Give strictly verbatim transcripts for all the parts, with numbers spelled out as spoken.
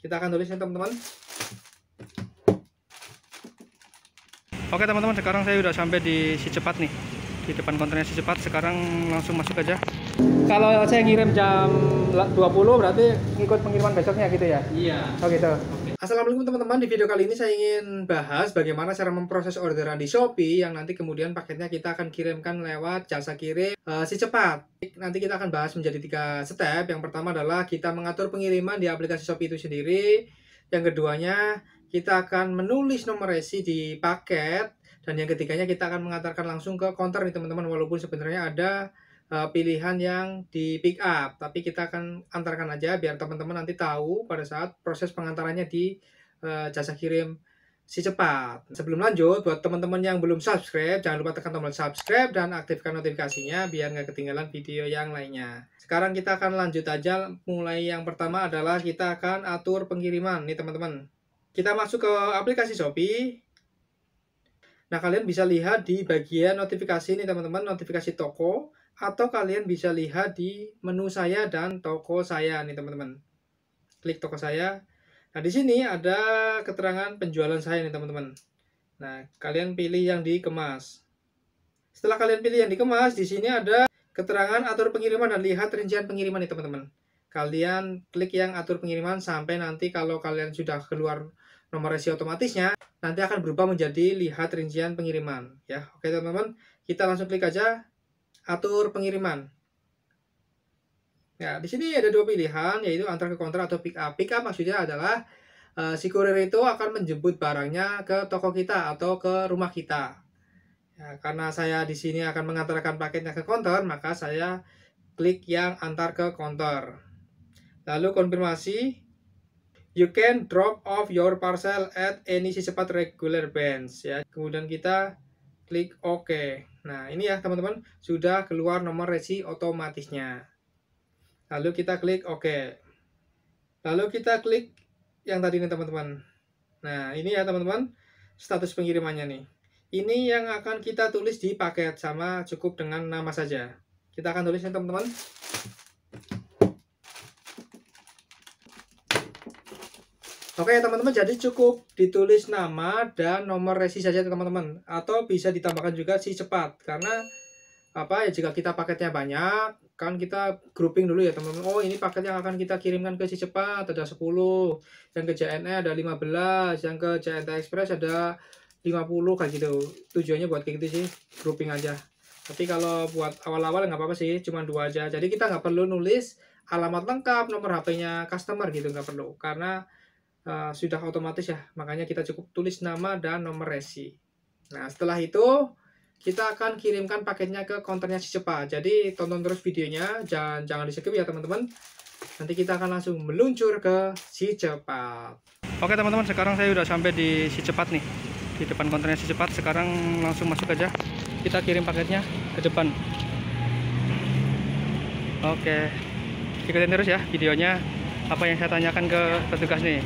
Kita akan tulisnya teman-teman. Oke teman-teman, sekarang saya udah sampai di Si Cepat nih, di depan konternya Si Cepat. Sekarang langsung masuk aja. Kalau saya ngirim jam dua puluh berarti ngikut pengiriman besoknya gitu ya? Iya. Oh gitu. Oke. Assalamualaikum teman-teman. Di video kali ini saya ingin bahas bagaimana cara memproses orderan di Shopee yang nanti kemudian paketnya kita akan kirimkan lewat jasa kirim uh, Si Cepat. Nanti kita akan bahas menjadi tiga step. Yang pertama adalah kita mengatur pengiriman di aplikasi Shopee itu sendiri. Yang keduanya, kita akan menulis nomor resi di paket, dan yang ketiganya kita akan mengantarkan langsung ke counter nih teman-teman, walaupun sebenarnya ada uh, pilihan yang di pick up, tapi kita akan antarkan aja biar teman-teman nanti tahu pada saat proses pengantarannya di uh, jasa kirim Si Cepat. Sebelum lanjut, buat teman-teman yang belum subscribe, jangan lupa tekan tombol subscribe dan aktifkan notifikasinya biar nggak ketinggalan video yang lainnya. Sekarang kita akan lanjut aja. Mulai yang pertama adalah kita akan atur pengiriman nih teman-teman. Kita masuk ke aplikasi Shopee. Nah, kalian bisa lihat di bagian notifikasi nih teman-teman, notifikasi toko, atau kalian bisa lihat di menu saya dan toko saya nih teman-teman. Klik toko saya. Nah, di sini ada keterangan penjualan saya nih teman-teman. Nah, kalian pilih yang dikemas. Setelah kalian pilih yang dikemas, di sini ada keterangan atur pengiriman dan lihat rincian pengiriman nih teman-teman. Kalian klik yang atur pengiriman sampai nanti kalau kalian sudah keluar nomor resi otomatisnya, nanti akan berubah menjadi lihat rincian pengiriman. Ya, oke teman-teman, kita langsung klik aja atur pengiriman. Ya, di sini ada dua pilihan, yaitu antar ke counter atau pick up. Pick up maksudnya adalah uh, si kurir itu akan menjemput barangnya ke toko kita atau ke rumah kita. Ya, karena saya di sini akan mengantarkan paketnya ke counter, maka saya klik yang antar ke counter. Lalu konfirmasi, you can drop off your parcel at any Si Cepat regular branch. Ya, kemudian kita klik OK. Nah, ini ya teman-teman, sudah keluar nomor resi otomatisnya. Lalu kita klik OK. Lalu kita klik yang tadi nih teman-teman. Nah, ini ya teman-teman, status pengirimannya nih. Ini yang akan kita tulis di paket, sama cukup dengan nama saja. Kita akan tulisnya teman-teman. Oke teman-teman, jadi cukup ditulis nama dan nomor resi saja teman-teman. Atau bisa ditambahkan juga Si Cepat. Karena apa ya, jika kita paketnya banyak, kan kita grouping dulu ya teman-teman. Oh, ini paket yang akan kita kirimkan ke Si Cepat ada sepuluh, yang ke J N E ada lima belas, yang ke J N T Express ada lima puluh, kayak gitu. Tujuannya buat kayak gitu sih, grouping aja. Tapi kalau buat awal-awal nggak apa-apa sih, cuma dua aja. Jadi kita nggak perlu nulis alamat lengkap, nomor H P-nya customer gitu, nggak perlu. Karena uh, sudah otomatis ya, makanya kita cukup tulis nama dan nomor resi. Nah, setelah itu kita akan kirimkan paketnya ke counternya Si Cepat. Jadi tonton terus videonya, jangan jangan di skip ya teman-teman. Nanti kita akan langsung meluncur ke Si Cepat. Oke teman-teman, sekarang saya udah sampai di Si Cepat nih, di depan konternya Si Cepat. Sekarang langsung masuk aja. Kita kirim paketnya ke depan. Oke, ikutin terus ya videonya, apa yang saya tanyakan ke petugas nih.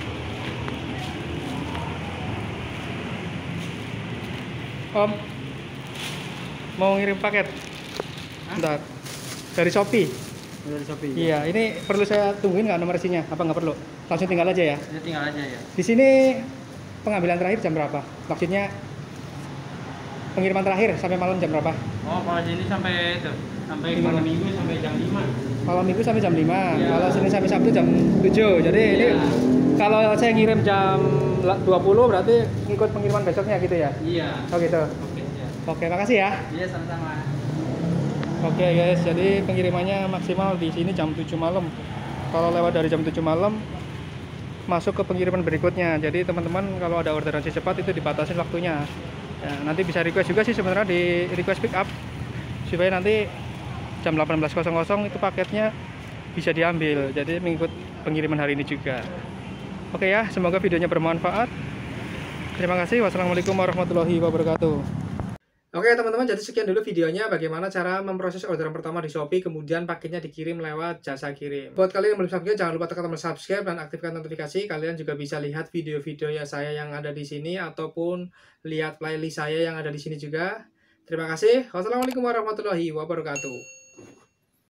Om, mau ngirim paket? Bentar. Dari Shopee. Dari Shopee. Iya, ini perlu saya tungguin nggak nomor resinya? Apa nggak perlu? Langsung tinggal aja ya? Ya, tinggal aja ya. Di sini pengambilan terakhir jam berapa? Maksudnya pengiriman terakhir sampai malam jam berapa? Oh, kalau sini sampai itu, sampai Gimana? malam minggu sampai jam lima. Malam minggu sampai jam lima. Ya. Kalau Senin sampai Sabtu jam tujuh. Jadi Ya. ini kalau saya ngirim jam dua puluh berarti ngikut pengiriman besoknya gitu ya? Iya. Oh gitu. Oke, ya. Oke, makasih ya. Iya, sama-sama. Oke guys, jadi pengirimannya maksimal di sini jam tujuh malam. Kalau lewat dari jam tujuh malam masuk ke pengiriman berikutnya. Jadi teman-teman kalau ada orderan Si Cepat itu dibatasin waktunya. Ya, nanti bisa request juga sih sebenarnya di request pick up supaya nanti jam delapan belas itu paketnya bisa diambil. Jadi mengikut pengiriman hari ini juga. Oke ya, semoga videonya bermanfaat. Terima kasih. Wassalamualaikum warahmatullahi wabarakatuh. Oke teman-teman, jadi sekian dulu videonya bagaimana cara memproses orderan pertama di Shopee kemudian paketnya dikirim lewat jasa kirim. Buat kalian yang belum subscribe, jangan lupa tekan tombol subscribe dan aktifkan notifikasi. Kalian juga bisa lihat video-video ya saya yang ada di sini ataupun lihat playlist saya yang ada di sini juga. Terima kasih. Wassalamualaikum warahmatullahi wabarakatuh.